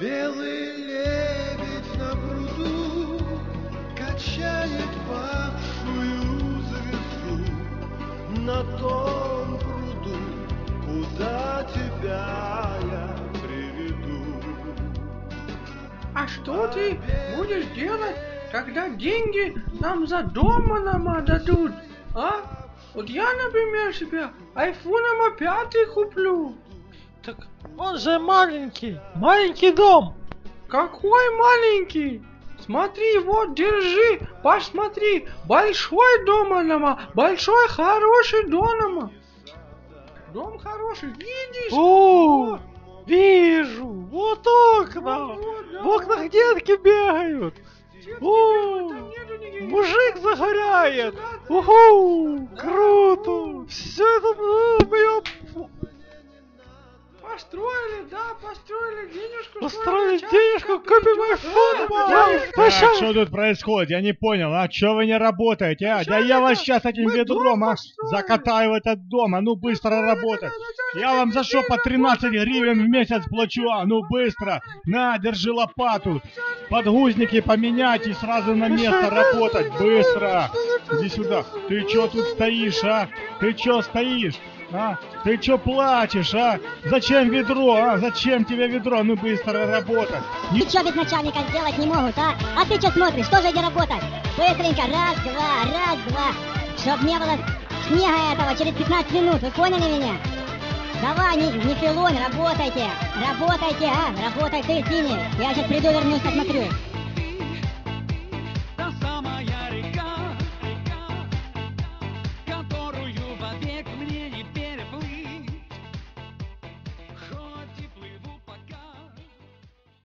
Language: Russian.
Белый лебедь на пруду качает павшую звезду на том пруду, куда тебя я приведу. А что ты будешь делать, когда деньги нам за дома дадут, а? Вот я, например, себе iPhone 5 куплю. Так он же маленький, маленький дом. Какой маленький? Смотри, вот, держи, посмотри, большой дом, большой хороший дом. Дом хороший, видишь? О, вижу, вот окна, Вот, да. в окнах детки бегают. О, Там нету никаких- мужик загорает. Да, Уху, круто. Все это мое. Построили денежку. Построили денежку, купим iPhone. Так, что тут происходит? Я не понял, а что вы не работаете, а? Да я вас сейчас этим Мы ведром, дом а, построили. закатаю в этот дом, а ну быстро работать. Я вам за что по 13 гривен в месяц плачу, а ну быстро. На, держи лопату. Подгузники поменять и сразу на место работать. Быстро. Иди сюда. Ты чё тут стоишь, а? Ты чё стоишь? А? Ты чё плачешь, а? Зачем ведро, а? Зачем тебе ведро? Ну быстро работать. И чё без начальника сделать не могут, а? А ты чё смотришь, тоже иди работать. Быстренько, раз, два. Чтоб не было снега этого через 15 минут, вы поняли меня? Давай, не филонь, работайте, а? Работай ты, синий. Я сейчас приду, вернусь, посмотрю.